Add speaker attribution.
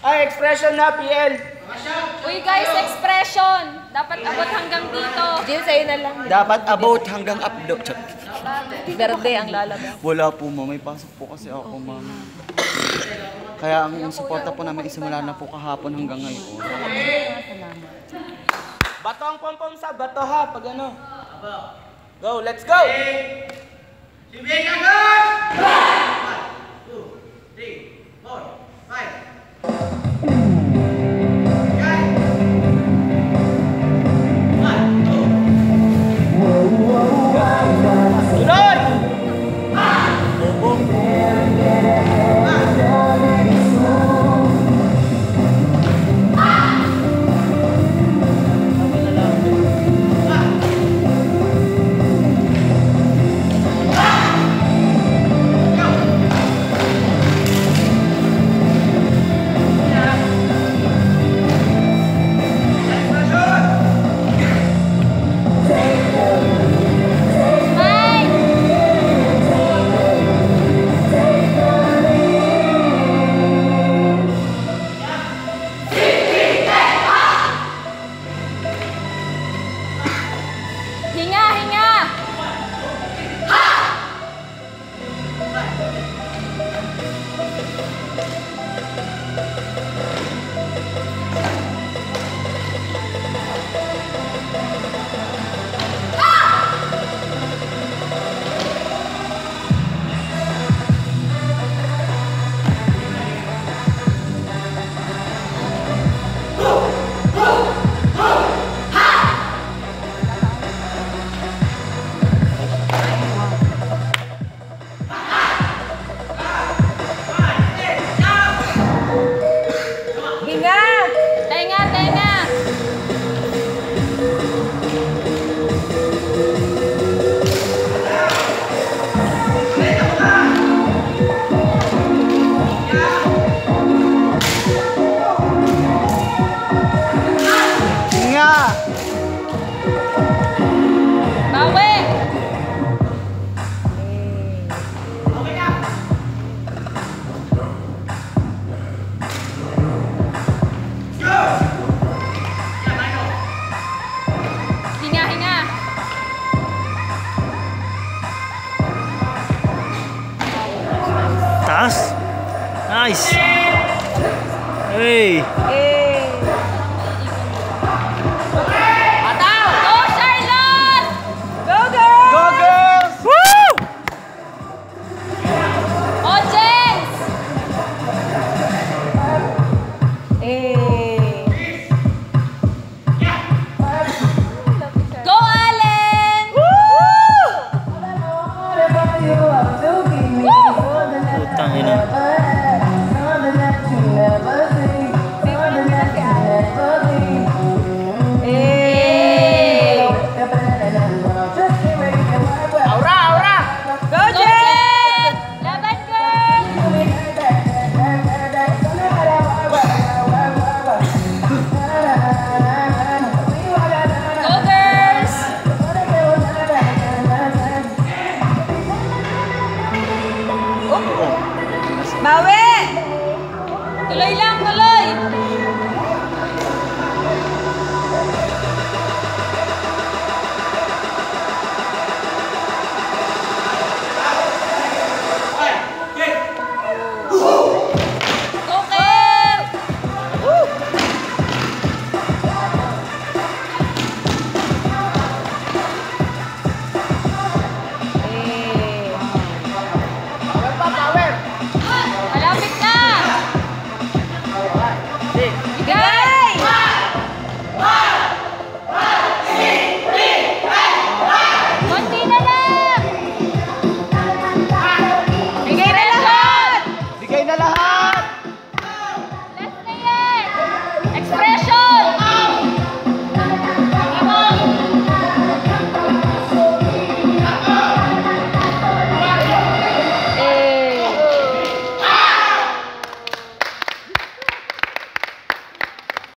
Speaker 1: Ay, expression na, PL.
Speaker 2: Uy guys, expression. Dapat abot hanggang dito.
Speaker 3: Jin, sa'yo na lang.
Speaker 1: Dapat about hanggang upload.
Speaker 3: Verde ang lalabas.
Speaker 1: Wala po, ma'am. May pasok po kasi ako, ma'am. Kaya ang suporta po namin isimula na po kahapon hanggang ngayon. Bato ang pom-pom sa bato ha, pag ano. Go, let's go! Sibig agad! 1, 2, 3, 4, 5.
Speaker 4: Taas. Nice. Hey.
Speaker 2: Ataw! Go, Charlotte!
Speaker 3: Go, girl!
Speaker 1: Go, girls!
Speaker 4: Woo!
Speaker 2: Audience! Go, Allen!
Speaker 4: Putang ina.
Speaker 1: Aura, aura!
Speaker 3: Go, Jen!
Speaker 2: Laban, girl! Go, girls!
Speaker 3: Bawi!
Speaker 2: Tuloy lang, tuloy!